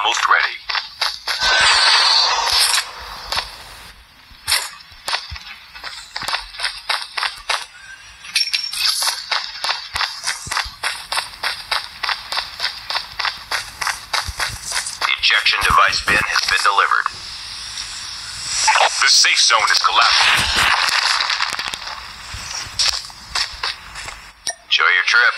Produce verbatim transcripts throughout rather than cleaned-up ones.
almost ready. The injection device bin has been delivered. The safe zone is collapsing. Enjoy your trip.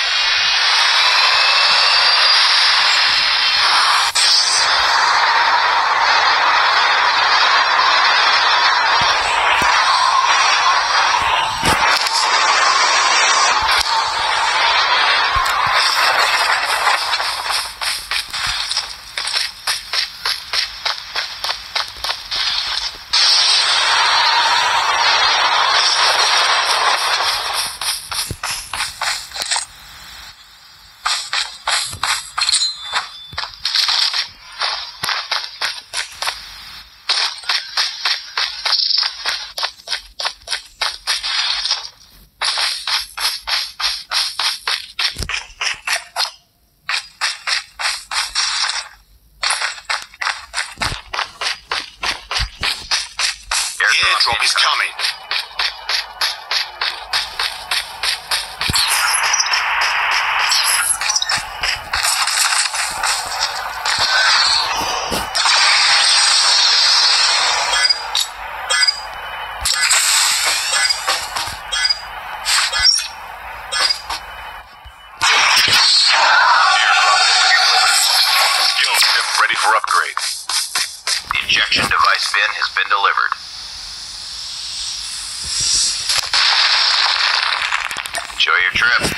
Airdrop is coming. Skill chip ready for upgrade. The injection device bin has been delivered. Enjoy your trip.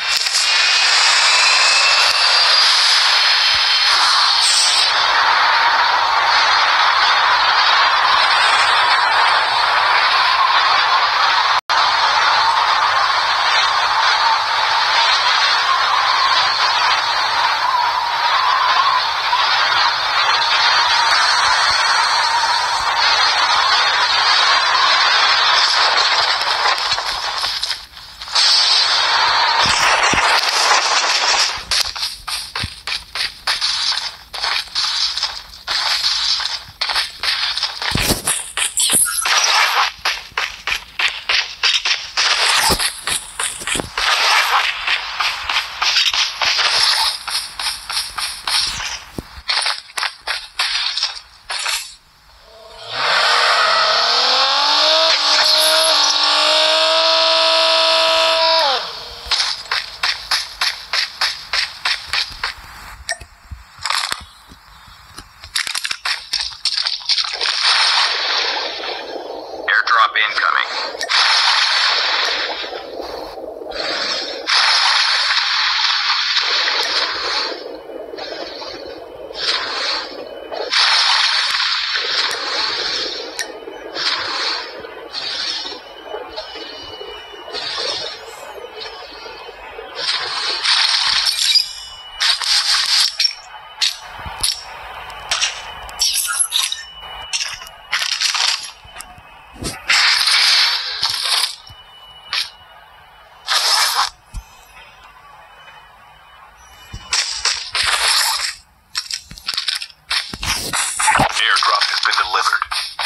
Airdrop incoming. Airdrop has been delivered.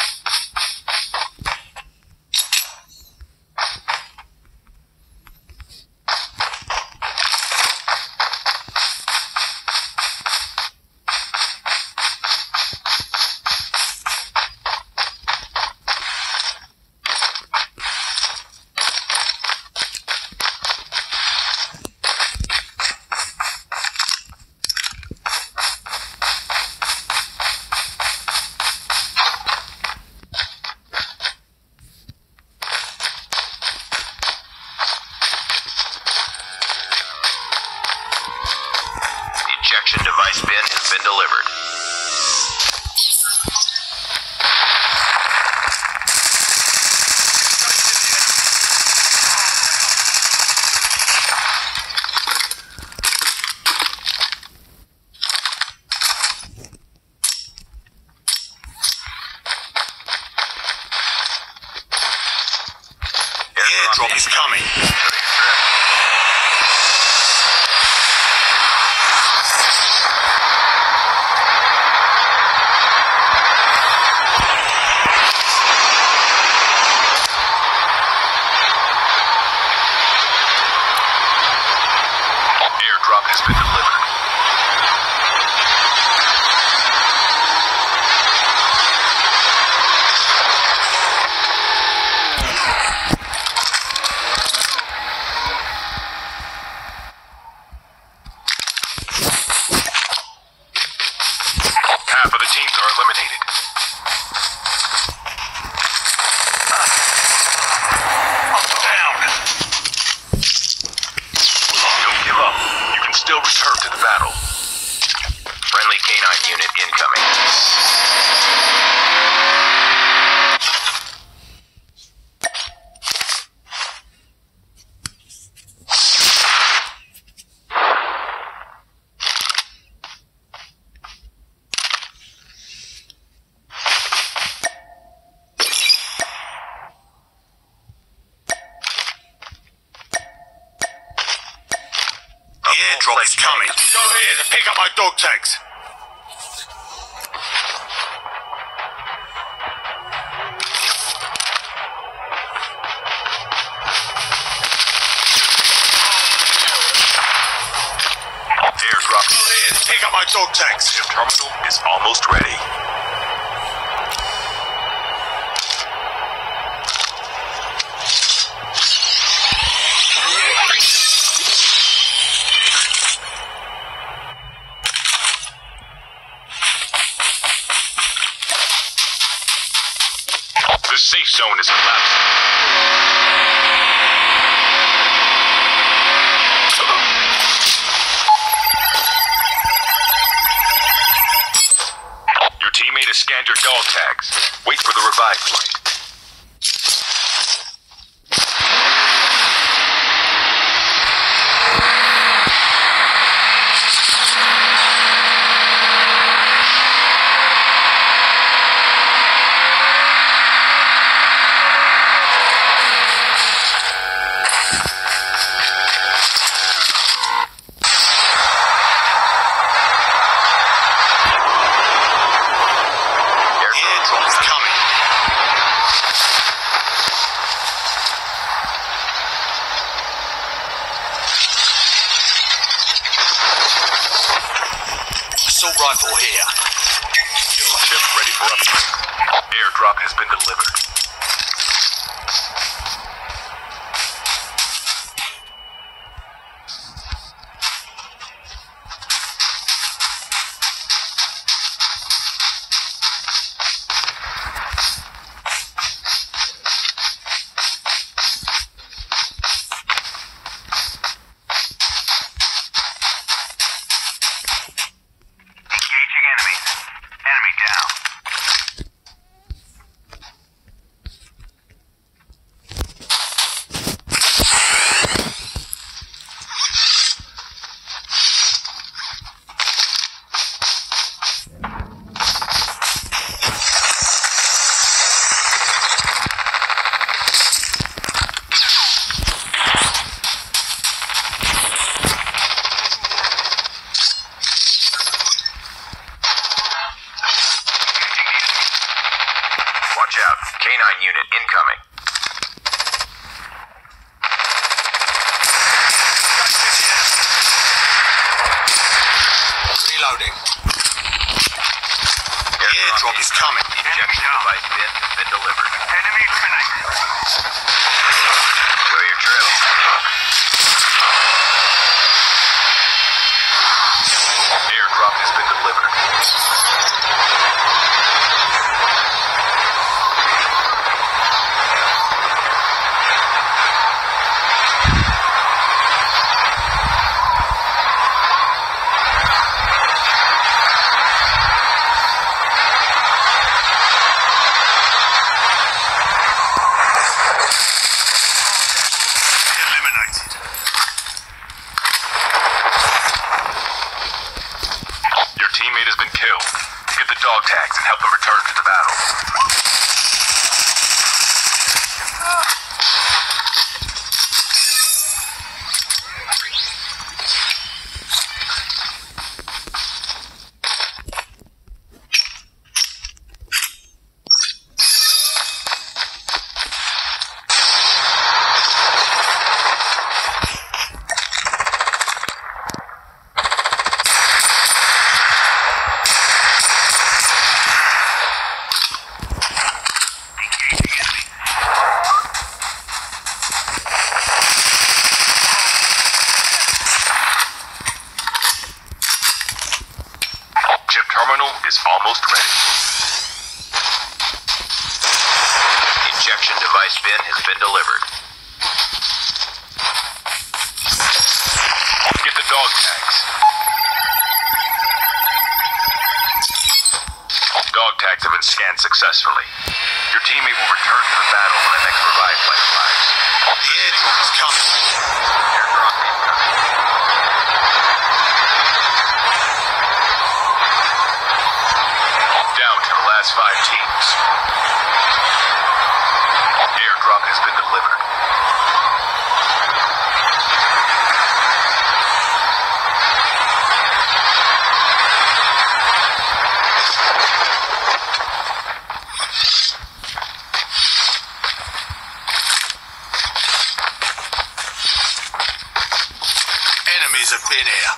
Injection device bin has been delivered. Airdrop is coming. Half of the teams are eliminated. Down. Don't give up. You can still return to the battle. Friendly canine unit incoming. Airdrop is coming. Go ahead and pick up my dog tags. Airdrop. Go ahead and pick up my dog tags. The terminal is almost ready. The safe zone is collapsing. Your teammate has scanned your dog tags. Wait for the revive flight. Assault rifle here. Kill ship ready for upgrade. Airdrop has been delivered. Watch out. Canine unit incoming. Reloading. The airdrop is coming. Ejection device bin has been delivered. Enemy eliminated. Show your drill. Airdrop has been delivered. Teammate has been killed. Get the dog tags and help them return to the battle. is almost ready. Injection device bin has been delivered. Get the dog tags. Dog tags have been scanned successfully. Your teammate will return to the battle when the next revive flight arrives. The airdrop is coming. Airdrop incoming. Down to the last five teams. Airdrop has been delivered. Enemies have been here.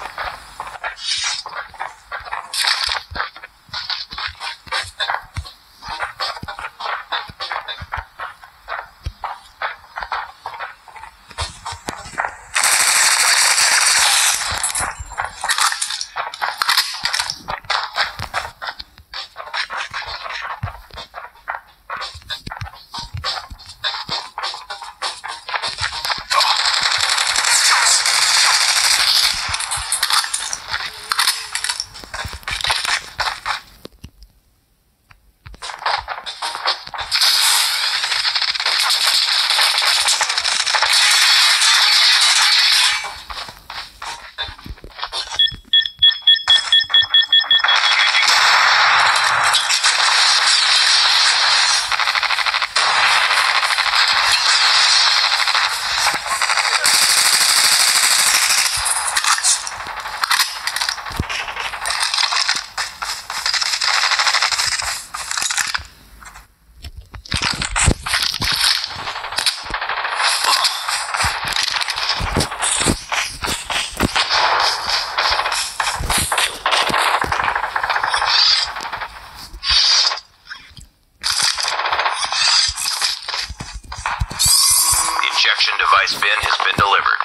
Injection device bin has been delivered.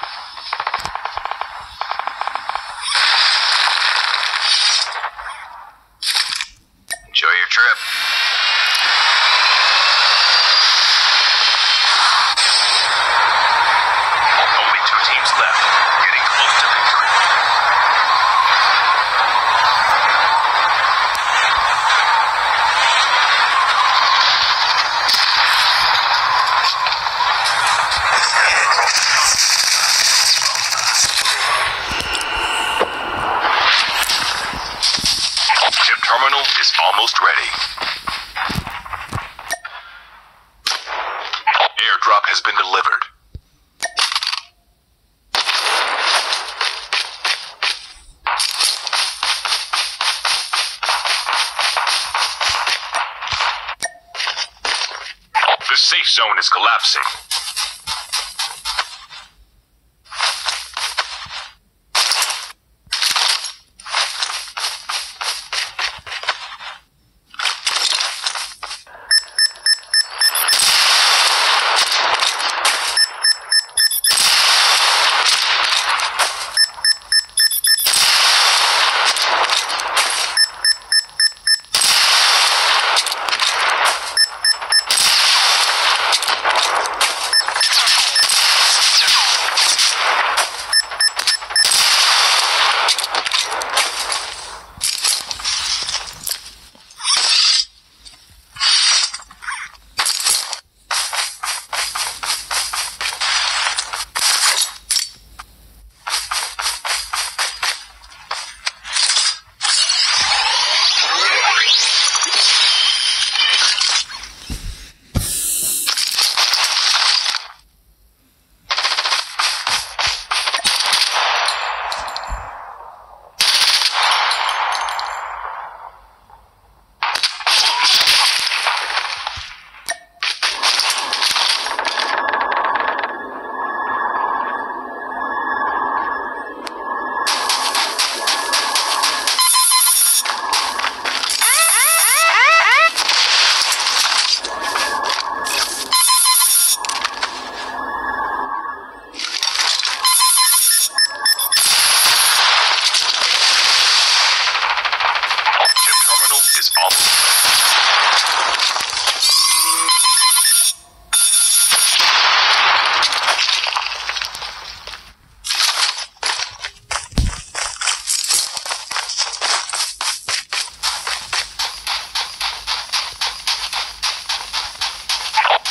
Enjoy your trip. Only two teams left, getting close to victory. Chip terminal is almost ready. Airdrop has been delivered. The safe zone is collapsing.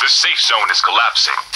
The safe zone is collapsing.